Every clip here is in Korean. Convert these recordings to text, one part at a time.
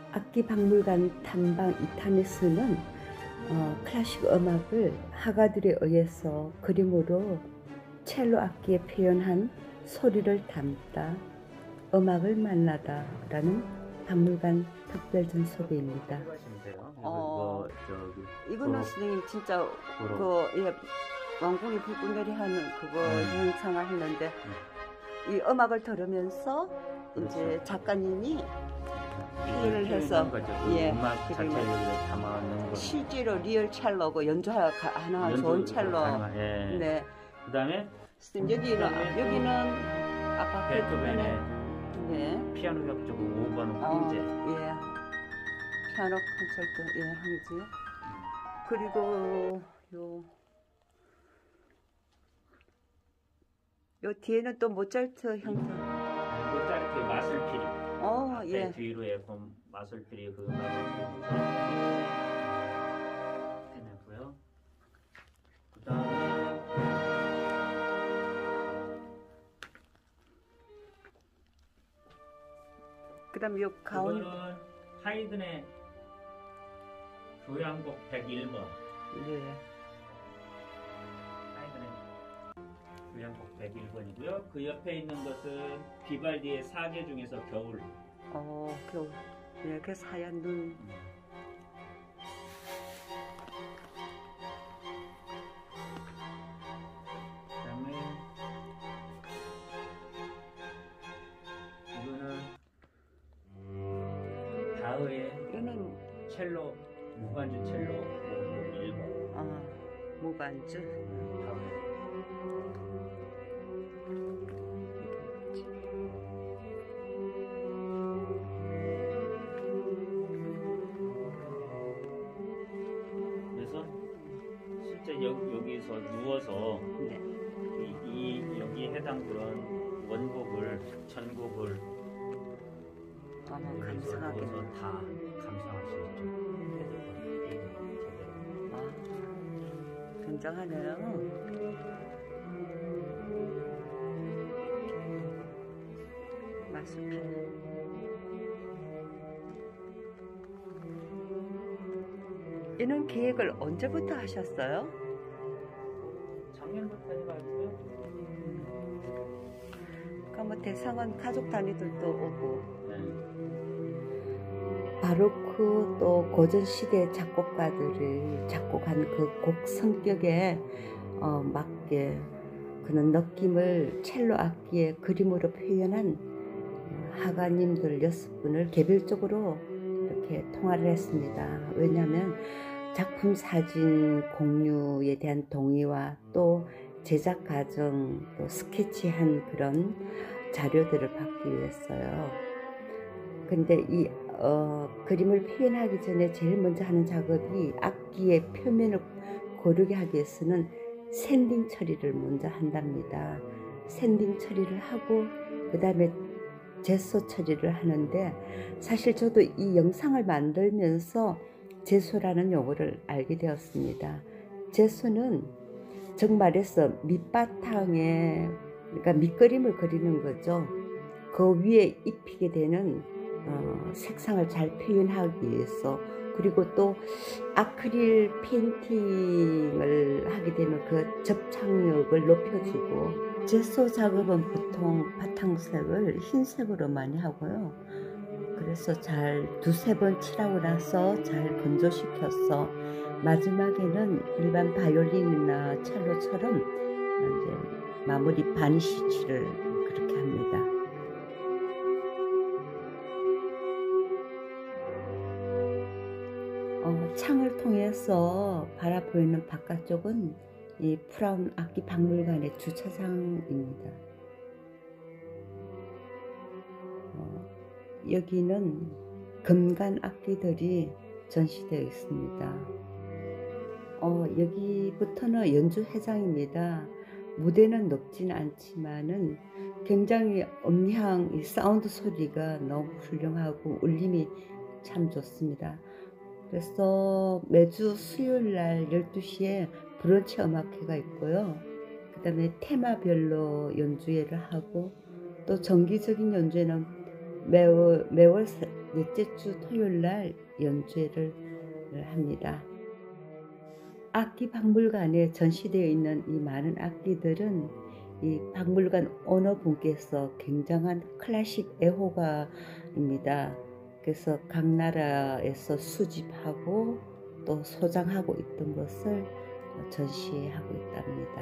악기 박물관 탐방 2탄에서는 클래식 음악을 화가들에 의해서 그림으로 첼로 악기에 표현한 소리를 담다 음악을 만나다 라는 박물관 특별전 소개입니다. 이거는 선생님 진짜 왕궁이 불꽃놀이 하는 그거 현상을 했는데 이 음악을 들으면서 이제 작가님이 표현을 해서 음악 자체를 담아놓은 거 실제로 리얼 첼로고 연주하는 좋은 첼로. 네. 그다음에 여기는 아까 베토벤의 네. 피아노 협주곡 5번 황제. 예. 피아노 콘서트 황제. 그리고 요 뒤에는 또 모차르트 형태. 모차르트 마술피리. 예. 뒤로 앨범 마술피리 그 음악을 해내고요. 그다음 요 가운. 이거는 하이든의 교향곡 101번. 네. 하이든의 교향곡 101번이고요. 그 옆에 있는 것은 비발디의 사계 중에서 겨울. 겨울. 네, 그 하얀 눈. 그다음에 이거는 다흐의 이거는 첼로 무반주 첼로 1번. 무반주. 그래서 실제 여기서 누워서 여기에 해당되는 원곡을 전곡을 감상하게 누워서 다 감상할 수 있죠. 굉장하네요. 마술피. 이런 기획을 언제부터 하셨어요? 작년부터 해가지고요. 그러니까 뭐 대상은 가족 단위들도 오고. 바로크 또 고전 시대 작곡가들이 작곡한 그 곡 성격에 맞게 그런 느낌을 첼로 악기의 그림으로 표현한 화가님들 6분을 개별적으로 이렇게 통화를 했습니다. 왜냐하면 작품 사진 공유에 대한 동의와 또 제작 과정, 또 스케치한 그런 자료들을 받기 위해서요. 근데 이 그림을 표현하기 전에 제일 먼저 하는 작업이 악기의 표면을 고르게 하기 위해서는 샌딩 처리를 먼저 한답니다. 샌딩 처리를 하고 그 다음에 제소 처리를 하는데, 사실 저도 이 영상을 만들면서 제소라는 용어를 알게 되었습니다. 제소는 정말해서 밑바탕에, 그러니까 밑그림을 그리는 거죠. 그 위에 입히게 되는 색상을 잘 표현하기 위해서, 그리고 또 아크릴 페인팅을 하게 되면 그 접착력을 높여주고, 제소 작업은 보통 바탕색을 흰색으로 많이 하고요. 그래서 잘 두세 번 칠하고 나서 잘 건조시켜서 마지막에는 일반 바이올린이나 첼로처럼 이제 마무리 바니쉬 칠을 그렇게 합니다. 창을 통해서 바라보이는 바깥쪽은 이 프라운 악기 박물관의 주차장입니다. 여기는 금관 악기들이 전시되어 있습니다. 여기부터는 연주회장입니다. 무대는 높진 않지만은 굉장히 음향, 이 사운드 소리가 너무 훌륭하고 울림이 참 좋습니다. 그래서 매주 수요일날 12시에 브런치 음악회가 있고요. 그 다음에 테마별로 연주회를 하고, 또 정기적인 연주회는 매월 넷째 주 토요일 날 연주회를 합니다. 악기 박물관에 전시되어 있는 이 많은 악기들은 이 박물관 오너분께서 굉장한 클래식 애호가입니다. 그래서 각 나라에서 수집하고 또 소장하고 있던 것을 전시하고 있답니다.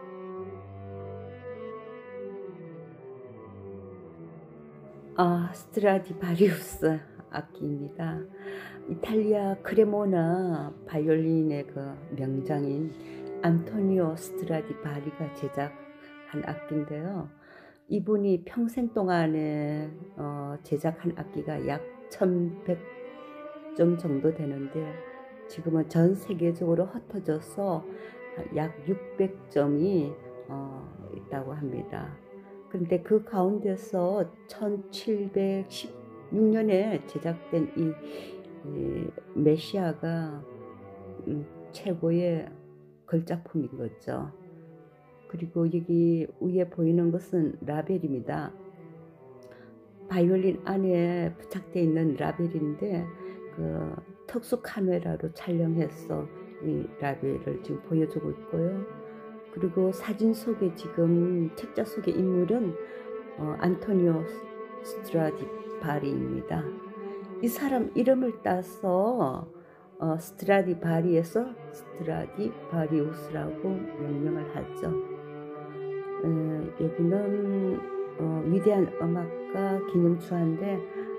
스트라디바리우스 악기입니다. 이탈리아 크레모나 바이올린의 그 명장인 안토니오 스트라디바리가 제작한 악기인데요. 이분이 평생 동안에 제작한 악기가 약 1100점 정도 되는데 지금은 전 세계적으로 흩어져서 약 600점이 있다고 합니다. 그런데 그 가운데서 1716년에 제작된 이 메시아가 최고의 걸작품인 거죠. 그리고 여기 위에 보이는 것은 라벨입니다. 바이올린 안에 부착되어 있는 라벨인데 그 특수 카메라로 촬영해서 이 라벨을 지금 보여주고 있고요. 그리고 사진 속에 지금 책자 속의 인물은 안토니오 스트라디바리입니다. 이 사람 이름을 따서 스트라디바리에서 스트라디바리우스라고 명명을 하죠. 여기는 위대한 음악가 기념추화인데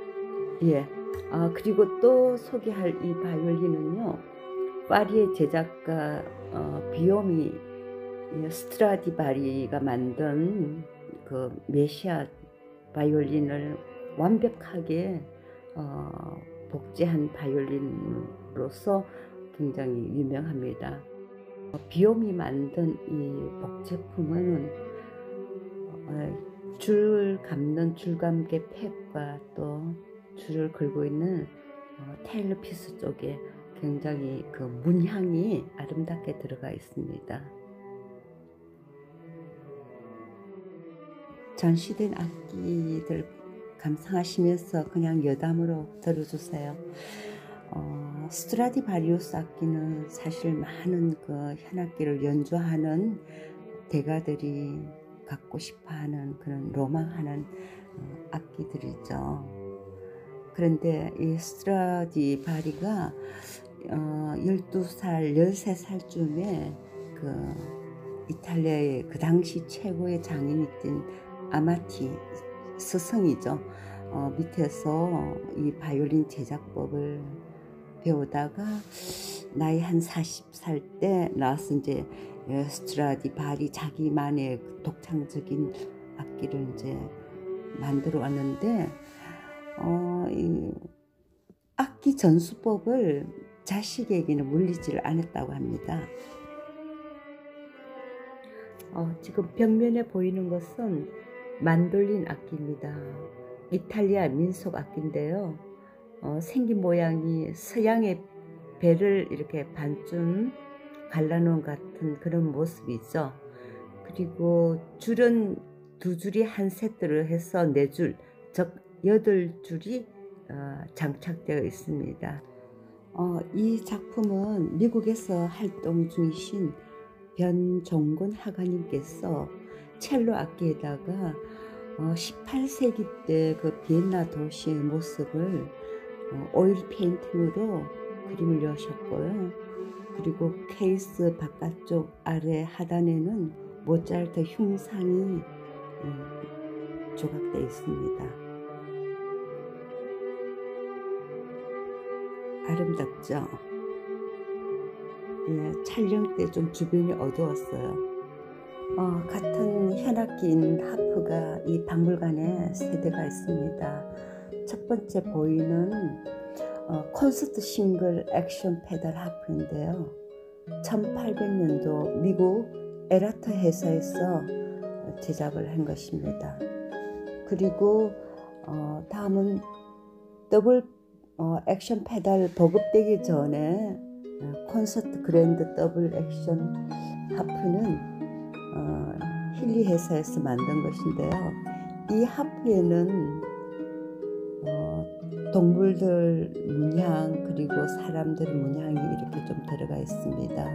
그리고 또 소개할 이 바이올린은요, 파리의 제작가 비오미 스트라디바리가 만든 그 메시아 바이올린을 완벽하게 복제한 바이올린으로서 굉장히 유명합니다. 비옴이 만든 이 복제품은 줄 감는 줄감개 팩과 또 줄을 걸고 있는 테일러피스 쪽에 굉장히 그 문향이 아름답게 들어가 있습니다. 전시된 악기들 감상하시면서 그냥 여담으로 들어주세요. 스트라디바리우스 악기는 사실 많은 그 현악기를 연주하는 대가들이 갖고 싶어하는 그런 로망하는 악기들이죠. 그런데 이 스트라디바리가 12살, 13살쯤에 그 이탈리아의 그 당시 최고의 장인이던 아마티 스승이죠. 밑에서 이 바이올린 제작법을 배우다가 나이 한 40살 때 나와서 이제 스트라디바리 자기만의 독창적인 악기를 이제 만들어 왔는데 이 악기 전수법을 자식에게는 물리지를 않았다고 합니다. 지금 벽면에 보이는 것은 만돌린 악기입니다. 이탈리아 민속 악기인데요. 생긴 모양이 서양의 배를 이렇게 반쯤 갈라놓은 같은 그런 모습이죠. 그리고 줄은 두 줄이 한 세트로 해서 4줄, 즉 8줄이 장착되어 있습니다. 이 작품은 미국에서 활동 중이신 변종근 화가님께서 첼로 악기에다가 18세기 때 그 비엔나 도시의 모습을 오일 페인팅으로 그림을 넣으셨고요. 그리고 케이스 바깥쪽 아래 하단에는 모차르트 흉상이 조각되어 있습니다. 아름답죠? 촬영 때 좀 주변이 어두웠어요. 같은 현악기인 하프가 이 박물관에 3대가 있습니다. 첫 번째 보이는 콘서트 싱글 액션 페달 하프인데요. 1800년도 미국 에라트 회사에서 제작을 한 것입니다. 그리고 다음은 더블 액션 페달 보급되기 전에 콘서트 그랜드 더블 액션 하프는 힐리 회사에서 만든 것인데요. 이 하프에는 동물들 문양 그리고 사람들 문양이 이렇게 좀 들어가 있습니다.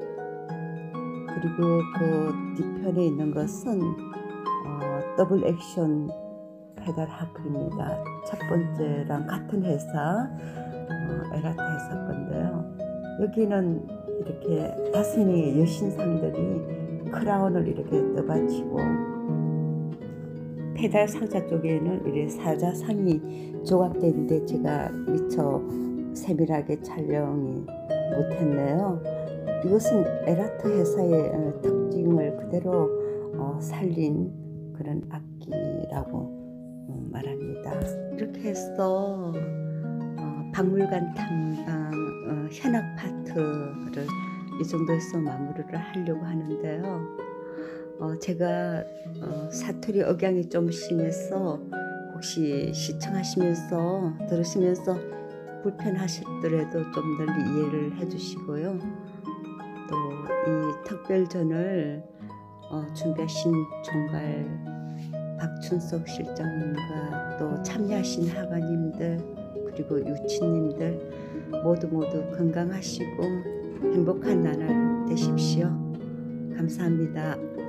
그리고 그 뒤편에 있는 것은 더블 액션 페달 하크입니다. 첫 번째랑 같은 회사 에라트 회사 건데요. 여기는 이렇게 5명의 여신상들이 크라운을 이렇게 떠받치고 페달 상자 쪽에는 이렇게 사자상이 조각되어 있는데 제가 미처 세밀하게 촬영이 못했네요. 이것은 에라트 회사의 특징을 그대로 살린 그런 악기라고 말합니다. 이렇게 해서 박물관 탐방 현악 파트를 이 정도에서 마무리를 하려고 하는데요. 제가 사투리 억양이 좀 심해서 혹시 시청하시면서 들으시면서 불편하시더라도 좀 널리 이해를 해주시고요. 또 이 특별전을 준비하신 총괄 박춘석 실장님과 또 참여하신 하가님들 그리고 유치님들 모두 건강하시고 행복한 나날 되십시오. 감사합니다.